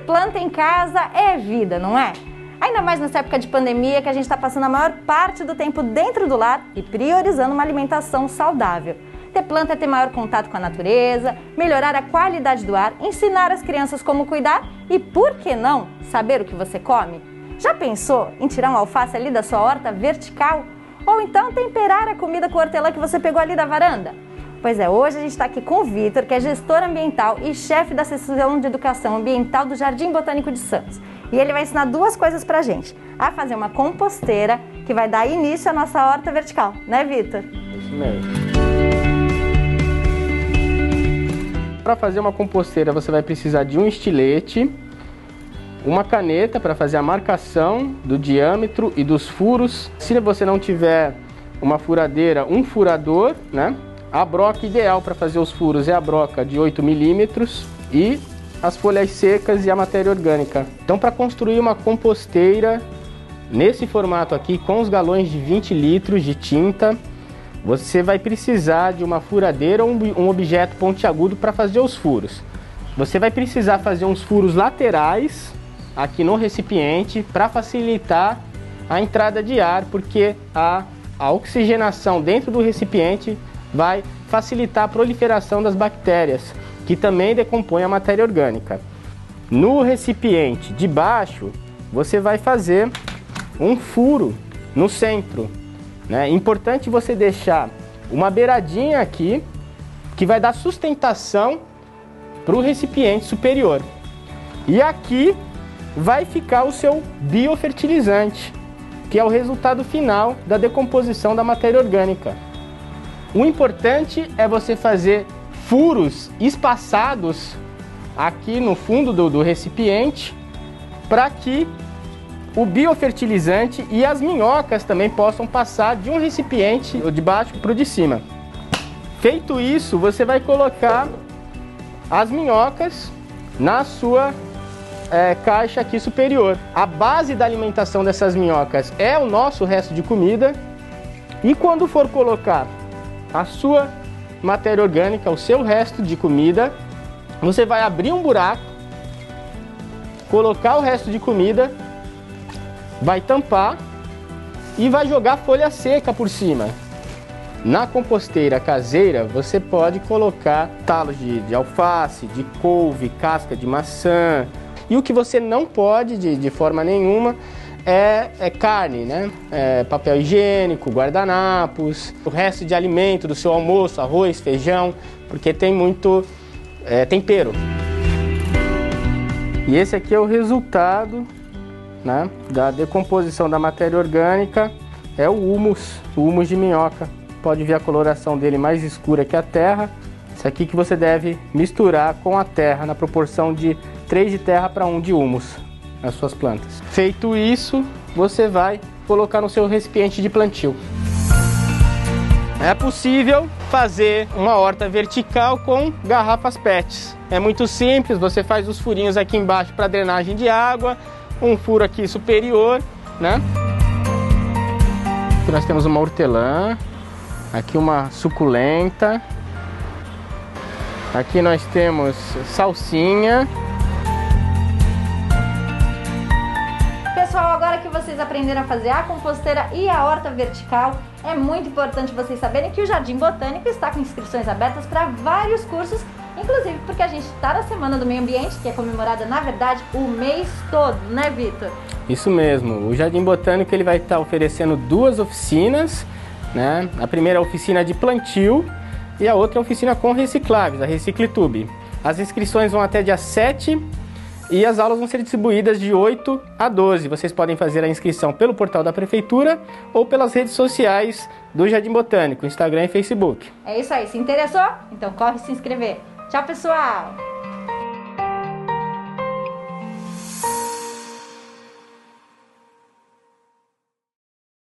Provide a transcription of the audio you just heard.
planta em casa é vida, não é? Ainda mais nessa época de pandemia que a gente está passando a maior parte do tempo dentro do lar e priorizando uma alimentação saudável. Ter planta é ter maior contato com a natureza, melhorar a qualidade do ar, ensinar as crianças como cuidar e, por que não, saber o que você come? Já pensou em tirar um alface ali da sua horta vertical? Ou então temperar a comida com hortelã que você pegou ali da varanda? Pois é, hoje a gente está aqui com o Vitor, que é gestor ambiental e chefe da seção de educação ambiental do Jardim Botânico de Santos. E ele vai ensinar duas coisas pra gente: a fazer uma composteira que vai dar início à nossa horta vertical, né, Vitor? Isso mesmo. Para fazer uma composteira você vai precisar de um estilete, uma caneta para fazer a marcação do diâmetro e dos furos. Se você não tiver uma furadeira, um furador, né? A broca ideal para fazer os furos é a broca de 8 milímetros e as folhas secas e a matéria orgânica. Então, para construir uma composteira nesse formato aqui, com os galões de 20 litros de tinta, você vai precisar de uma furadeira ou um objeto pontiagudo para fazer os furos. Você vai precisar fazer uns furos laterais aqui no recipiente para facilitar a entrada de ar, porque a oxigenação dentro do recipiente vai facilitar a proliferação das bactérias, que também decompõem a matéria orgânica. No recipiente de baixo, você vai fazer um furo no centro, né? Importante você deixar uma beiradinha aqui, que vai dar sustentação para o recipiente superior. E aqui vai ficar o seu biofertilizante, que é o resultado final da decomposição da matéria orgânica. O importante é você fazer furos espaçados aqui no fundo do recipiente, para que o biofertilizante e as minhocas também possam passar de um recipiente de baixo para o de cima. Feito isso, você vai colocar as minhocas na sua caixa aqui superior. A base da alimentação dessas minhocas é o nosso resto de comida, e quando for colocar a sua matéria orgânica, o seu resto de comida, você vai abrir um buraco, colocar o resto de comida, vai tampar e vai jogar folha seca por cima. Na composteira caseira, você pode colocar talos de alface, de couve, casca de maçã. E o que você não pode de forma nenhuma é carne, né? Papel higiênico, guardanapos, o resto de alimento do seu almoço, arroz, feijão, porque tem muito tempero. E esse aqui é o resultado, né, da decomposição da matéria orgânica, é o humus de minhoca. Pode ver a coloração dele mais escura que a terra. Isso aqui que você deve misturar com a terra na proporção de 3 de terra para 1 de humus nas suas plantas. Feito isso, você vai colocar no seu recipiente de plantio. É possível fazer uma horta vertical com garrafas PETs. É muito simples, você faz os furinhos aqui embaixo para drenagem de água, um furo aqui superior, né? Aqui nós temos uma hortelã, aqui uma suculenta, aqui nós temos salsinha. Pessoal, agora que vocês aprenderam a fazer a composteira e a horta vertical, é muito importante vocês saberem que o Jardim Botânico está com inscrições abertas para vários cursos, inclusive porque a gente está na Semana do Meio Ambiente, que é comemorada, na verdade, o mês todo, né, Vitor? Isso mesmo. O Jardim Botânico ele vai estar oferecendo 2 oficinas, né? A primeira é a oficina de plantio e a outra é a oficina com recicláveis, a Reciclitube. As inscrições vão até dia 7 e as aulas vão ser distribuídas de 8 a 12. Vocês podem fazer a inscrição pelo portal da Prefeitura ou pelas redes sociais do Jardim Botânico, Instagram e Facebook. É isso aí. Se interessou? Então corre se inscrever. Tchau, pessoal!